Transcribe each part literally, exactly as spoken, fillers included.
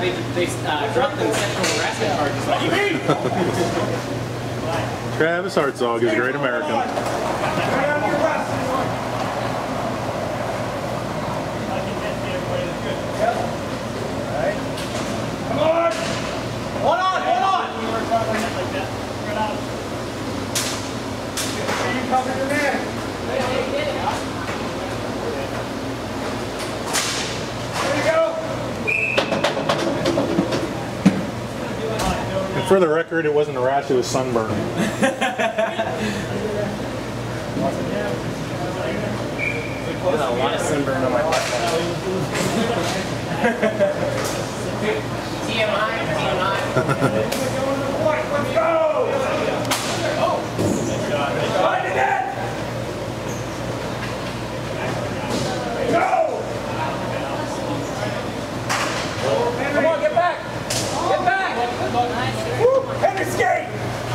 they, they uh, dropped them sexual harassment charges. What do you mean? Travis Hartzog is a great American. Come on! Hold on, hold on! You cover your man. There you go. And for the record, it wasn't a rash, it was sunburn. There's a lot of sunburn on my left. T M I, T M I. Let's go! Oh! Find it in! Go! Come on, get back! Get back! Woo! Heavy skate!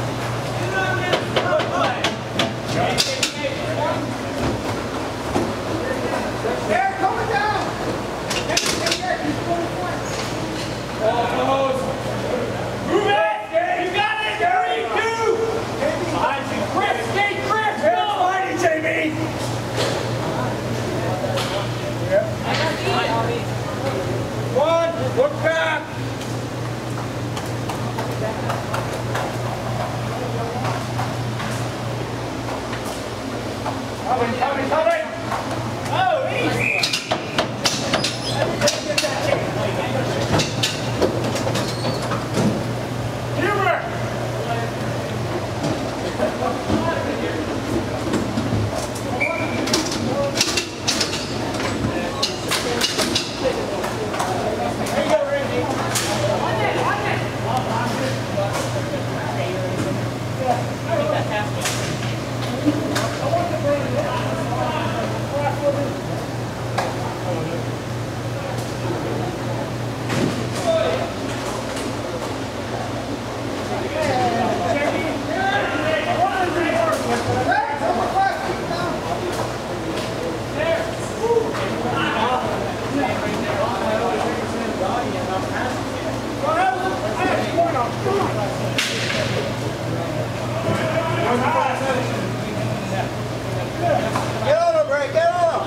There, coming down! Heavy skate there, he's going flat. Ball close. Move it! You got it! Three, two! Behind you. Chris, skate, Chris! Go! Find it, J B! One, look back! Coming, coming, coming! Oh, easy! Humor! There you go, Randy. On it, on it! I think that passed me. I want to bring it down. Get on him, Ray, get on him!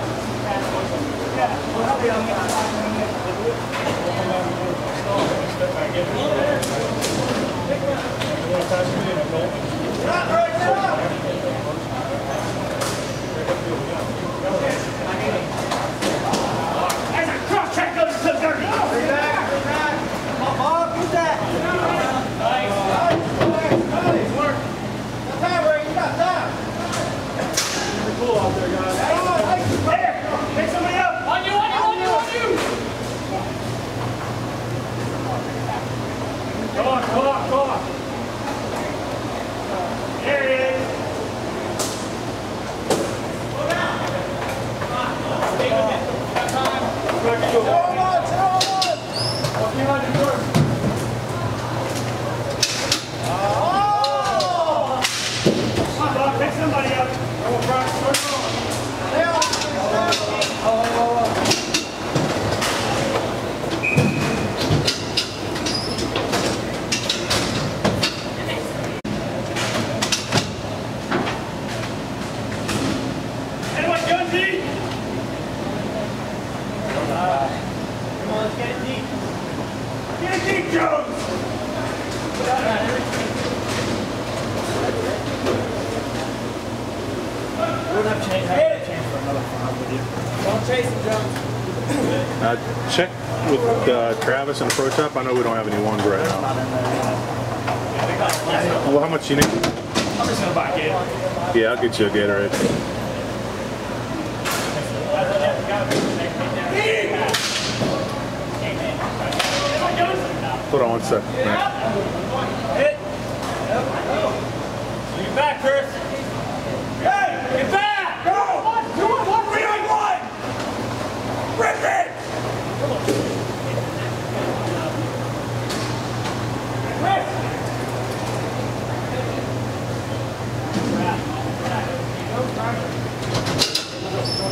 Get up, Ray, get up! There's a cross check goes to thirty! Bring back, bring back! Come on, Bob, who's that? Nice! Nice, nice! Work! Got time, Ray, you got time! Cool out there, guys. Hey, there! Pick somebody up! On you, on you, on you, on you! Go on, go on, go on! There he is! Go down! Come on, stay with it. Got time. Sit on one, sit on one! Walk behind you first. Oh! Come on, Bob, pick somebody up. Come on, Brock, start going. Oh, oh, oh. Anyone, Jonesy? Come on, let's get it deep. Get it deep, Jones! We don't have change, have a chance for another five with you. Don't chase him, Jones. Uh, check with uh, Travis and Pro Shop. I know we don't have any ones right now. Well, how much you need? I'm just gonna buy a Gatorade. Yeah, I'll get you a Gatorade. Hold on one sec. Hit. Get back, Chris. Hey, get back! Go! One, two, one, three, one! Rip it! Chris!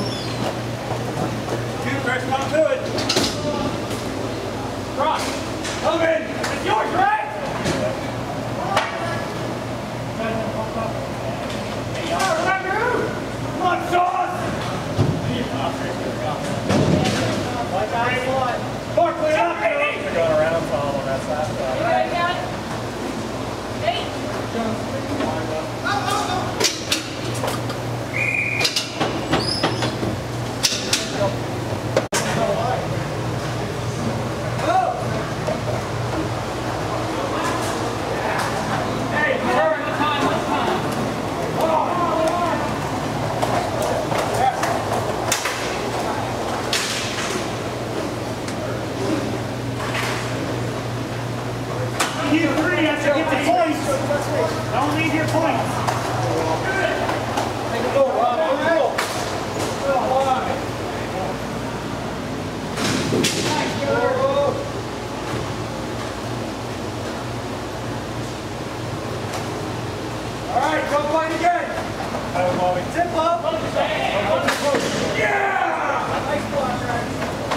Two, Chris, come to it. Cross. Come in. It's yours, right? Come on, Sauce! Barkley up! They're going around following that last side. You got it? Eight. You three have to get the points. Don't leave your points. Take a go, Rob. Take a go. All right, go fight again. Tip up. Yeah! Nice block, right?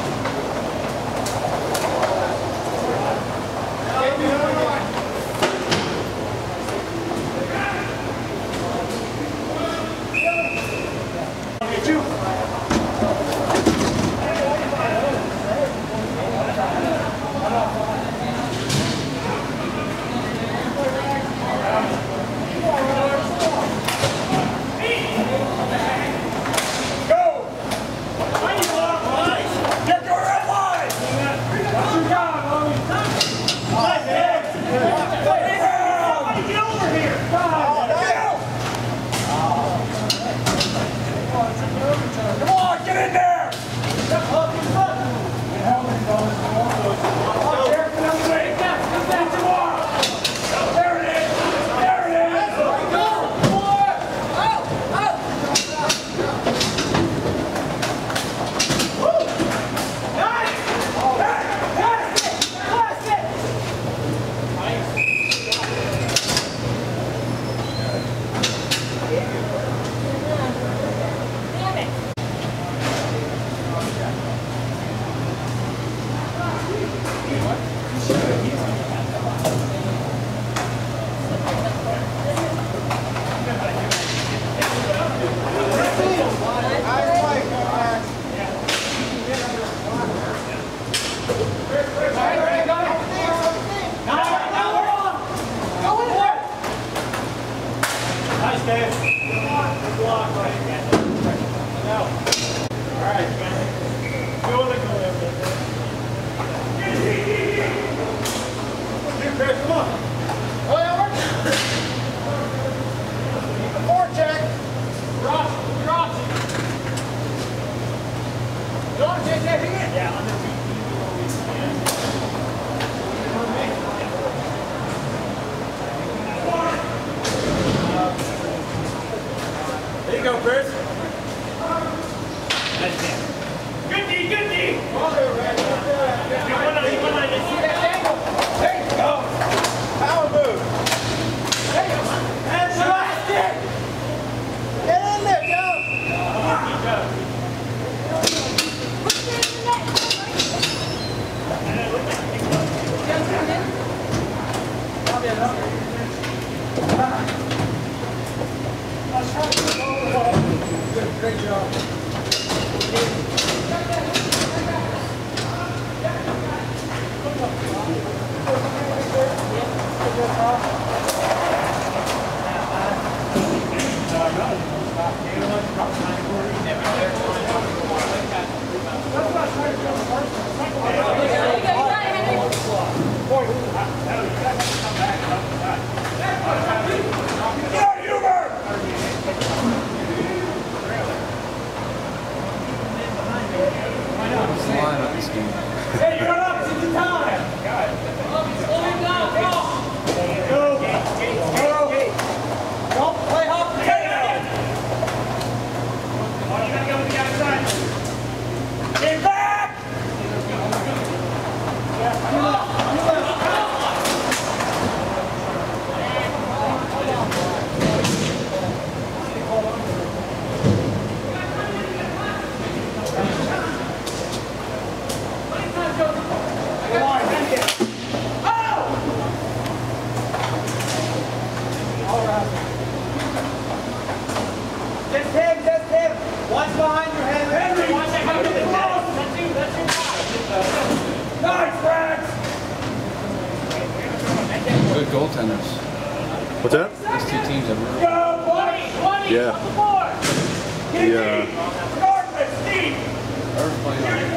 There you go, Chris. Good knee, good knee. There you go. Power move. And elastic. Get in there, Joe. Great job. good goaltenders. What's that? These two teams have really twenty, twenty, Yeah. on the board. Yeah. Earth playing on